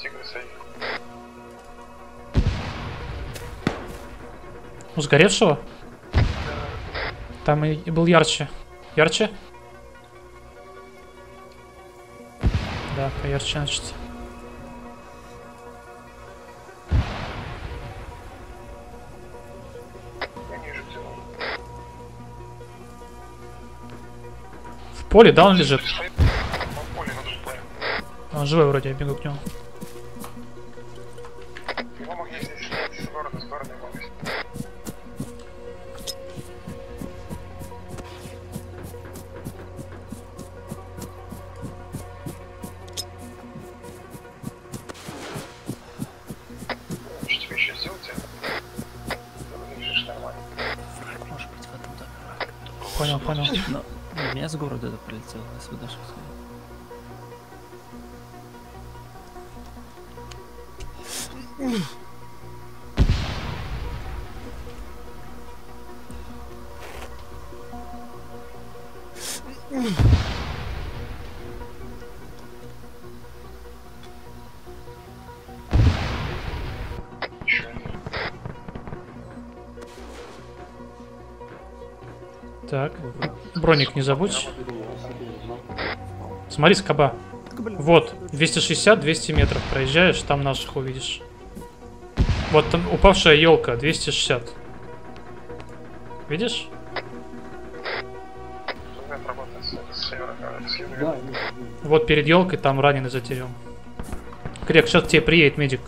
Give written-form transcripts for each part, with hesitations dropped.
У сгоревшего? Там и был ярче. Ярче? Да, поярче, значит. В поле, да, он лежит? Он живой вроде, я бегу к нему. Понял, понял. Но меня с города это прилетело, если вы даже Так, броник не забудь. Смотри, скоба. Вот, 260-200 метров проезжаешь, там наших увидишь. Вот там упавшая елка, 260. Видишь? Вот перед елкой там раненый затерял. Крек, сейчас к тебе приедет медик.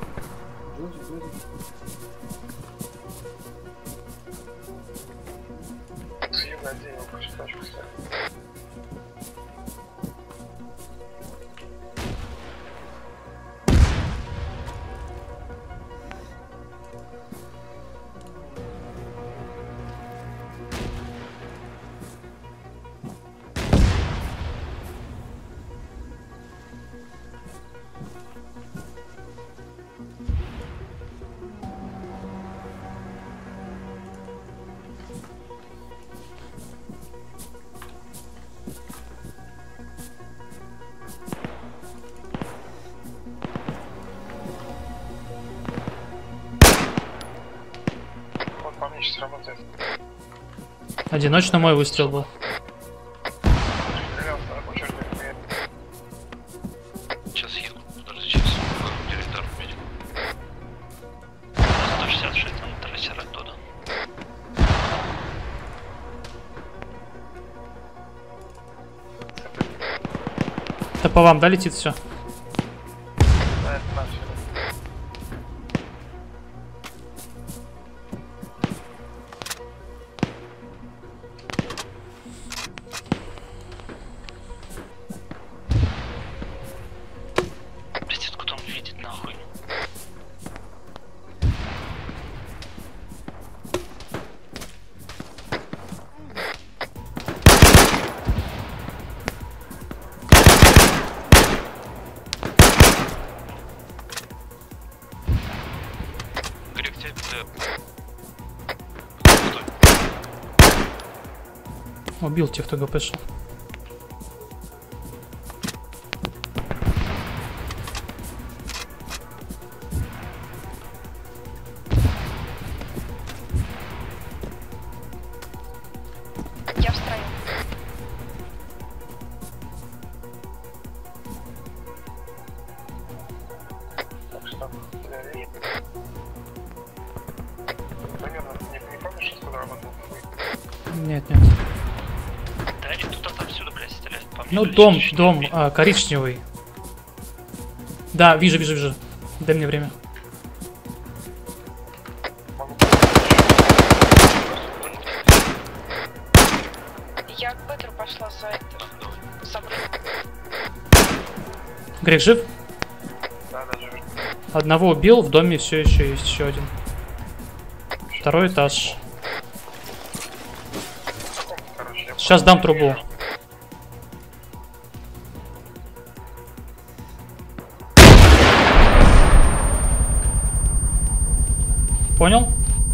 Одиночно мой выстрел был. Сейчас еду. Подожди, сейчас. Директор медик. 166 на трассер оттуда. Это по вам, да, летит все? Убил тех, кто ГП шел. Я в строю. Нет, нет. Да, и тут отсюда, блядь, стреляет по мне. Ну, дом, коричневый. Да, вижу. Дай мне время. Я к Петру пошла за это. Грег жив? Да, жив. Одного убил, в доме все еще есть еще один. Второй этаж. Сейчас дам трубу. Понял?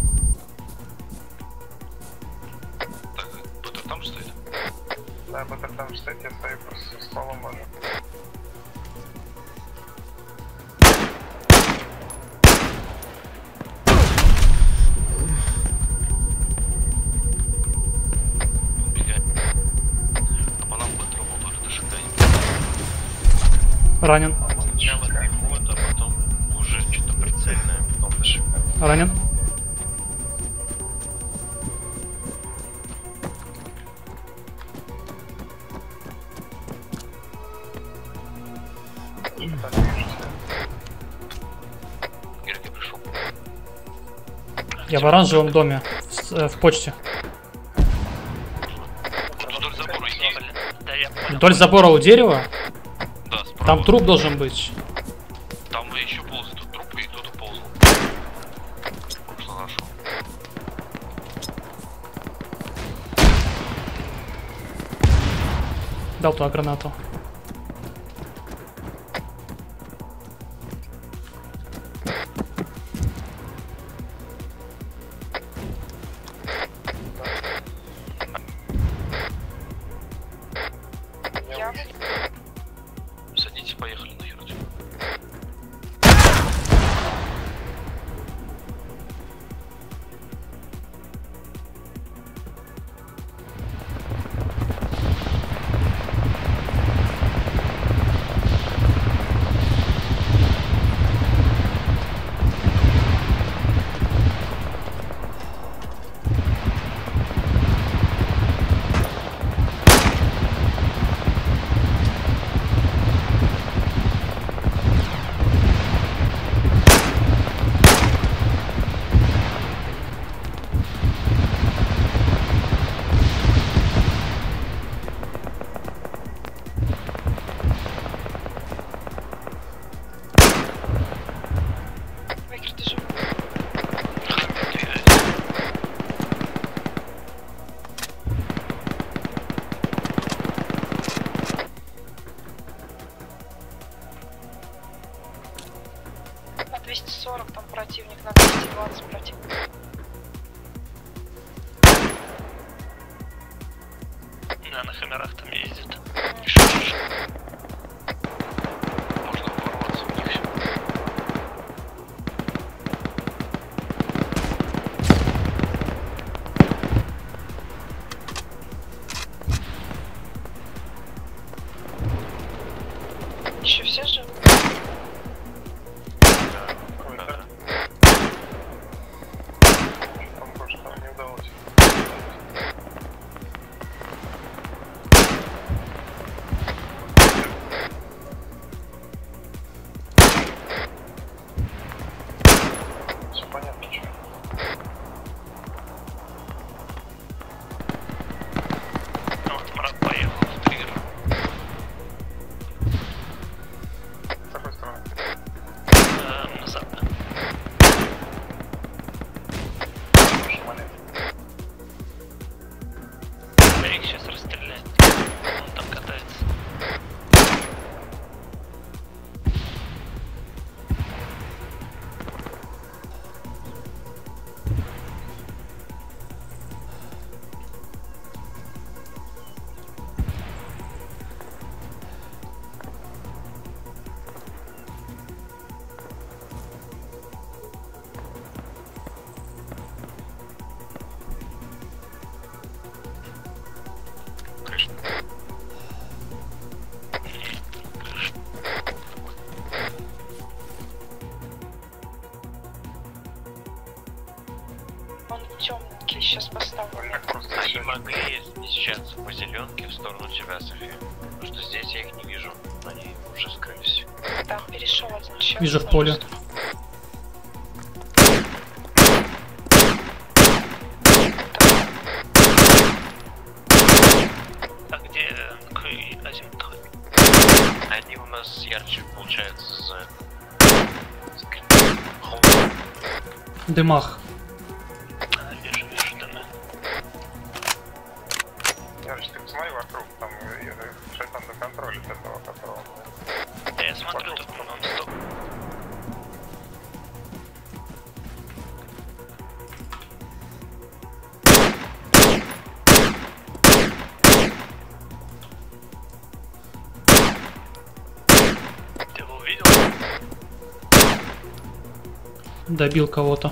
Так, Петр там стоит? Да, Петр там стоит, я стою просто с стволом уже. Ранен. Сначала пехота, а потом уже что-то прицельное, потом ДШК. Ранен. Георгий пришел. Я в оранжевом доме. В почте. Вдоль забора иди. Да, я понял. Вдоль забора у дерева. Да, справа. Там труп должен быть. Там еще ползают тут трупы, и тут ползал. Что нашел? Дал туда гранату. Я Садитесь, поехали нахер. Векер, ты жив? На 240 там противник, на 220 противник. Да, на хамерах там ездит. Можно ворваться в них. Еще все живы? Да. Там больше там не удалось. Все понятно, что. Вот Марат поехал в триггер. С какой стороны? Назад. Хороший момент. Их сейчас расстреляет. Он там катается. Конечно. Он темненький, сейчас поставлю. Так просто Они всё. могли смещаться по зеленке в сторону тебя, София. Потому что здесь я их не вижу. Они уже скрылись. Там перешел один человек. Вижу в поле. А где какой азимут ходит? Они у нас ярче получается за холм. Дымах. Вижу, да. Ярыч, ты посмотри вокруг, там шайтан до контроля этого, которого... Да, я смотрю, тут нон-стоп. Ты его увидел? Добил кого-то.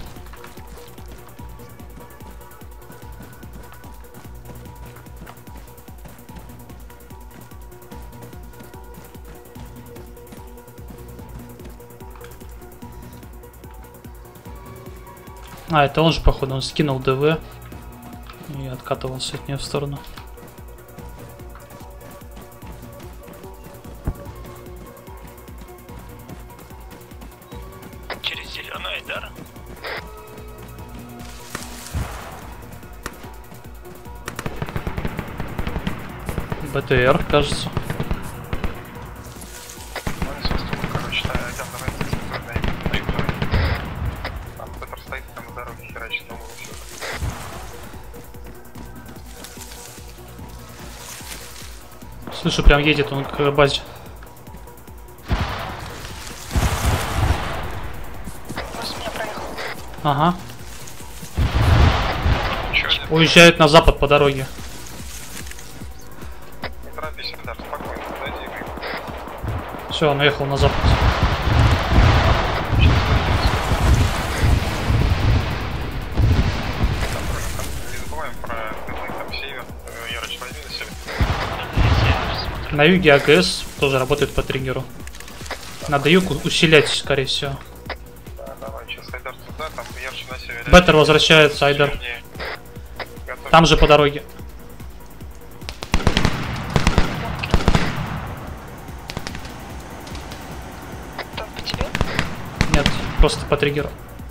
А, это он же, походу, он скинул ДВ и откатывался от нее в сторону. Через зеленый Айдар. БТР, кажется. Короче, там давай на юг. Там Петр стоит, там на дороге херачит, там все. Слышу, прям едет он к базе. Просто меня проехал. Ага. Чё, Уезжает на запад по дороге. Не торопись, Эльдар, спокойно, подойди. Все, он уехал на запад. Не забываем про тылы, там север. Ярыч, возьми на себя. На юге АГС тоже работает по триггеру. Надо юг усилять, скорее всего. Да, давай, сейчас Айдар туда, там Ярыч на севере. Беттер возвращается, Айдар. Севернее. Готовь. Там же по дороге. Там по тебе? Нет, просто по триггеру.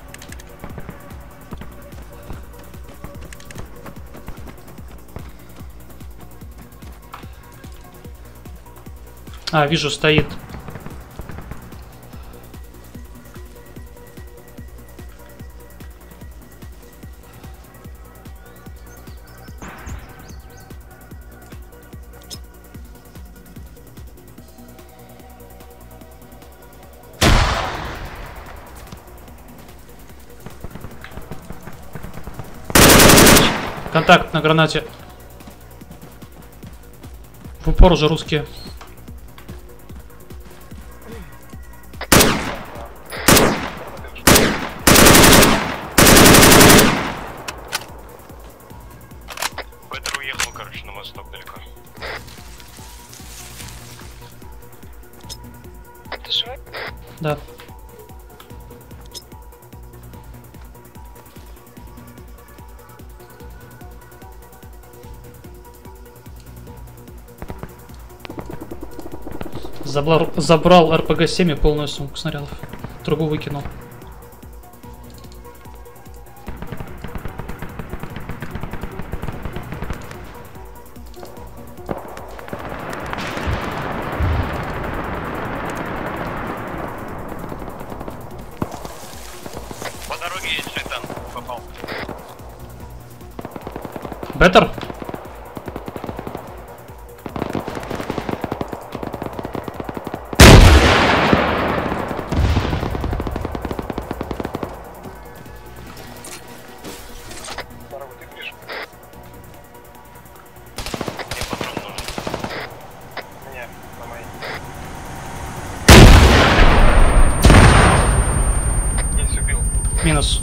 А, вижу, стоит. Контакт на гранате. В упор уже русские. Петр уехал, короче, на восток далеко. Ты живой? Да. Забрал РПГ-7 и полную сумку снарядов. Трубу выкинул. По дороге есть шайтан, попал. Беттер? Здорово, ты ближе. Мне патрон нужен. Не, на моей. Есть, убил. Минус.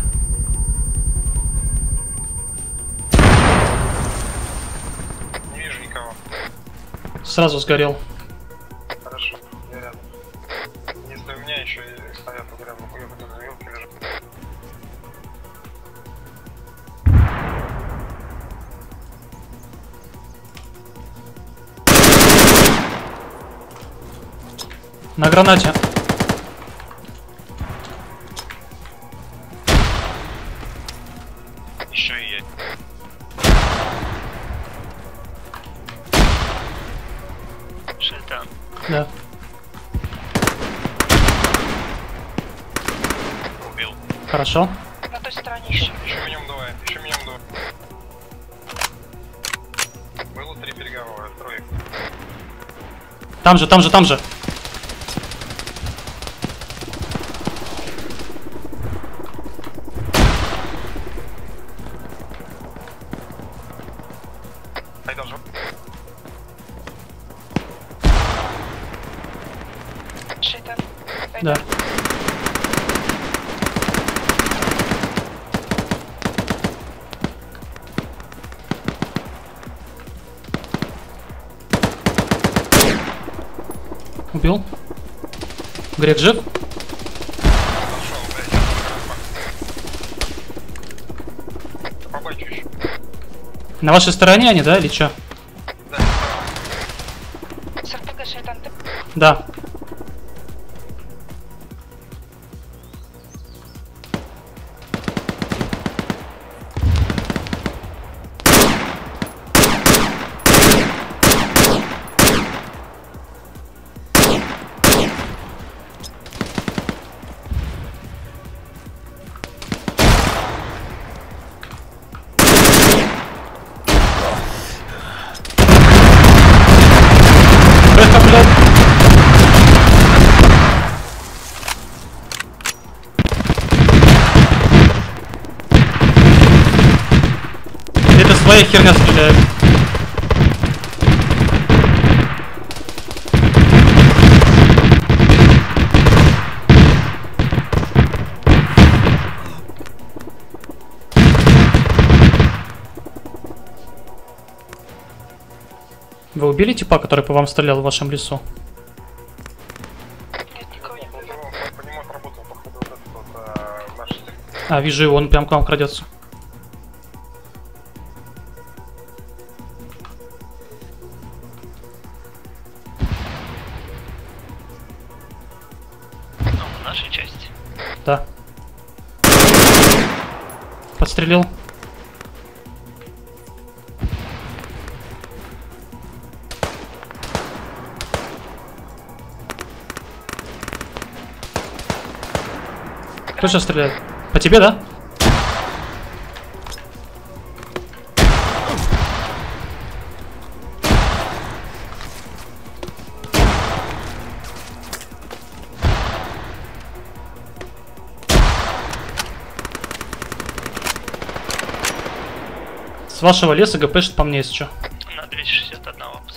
Не вижу никого. Сразу сгорел. Хорошо, я рядом. Если у меня еще и стоят у грязных уебанных на вилке лежат. На гранате. Еще и я. Шайтан. Да. Убил. Хорошо. На той стороне еще. Еще минимум двое, еще минимум двое. Было 3 переговора, трое. Там же, там же, там же. Айдар жив? Шайтан. Да. Убил. Грек жив? Нашел, блядь, На вашей стороне они, да, или чё? Да, С РПГ шайтан, ты... Да. Бэха, блядь. Это своя херня стреляет. Вы убили типа, который по вам стрелял в вашем лесу? Нет, никого не по убил. нему отработал, походу, вот этот вот наш... А, вижу его, он прям к вам крадется. Ну, в нашей части. Да. Подстрелил. Кто сейчас стреляет? По тебе, да? С вашего леса ГПшит по мне, если что. На 261 опус.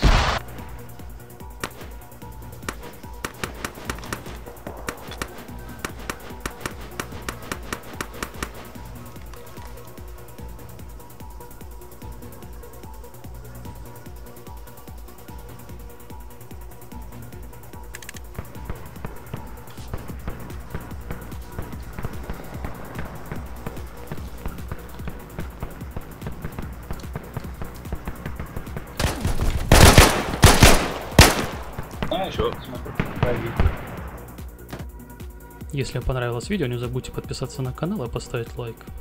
Если вам понравилось видео, не забудьте подписаться на канал и поставить лайк.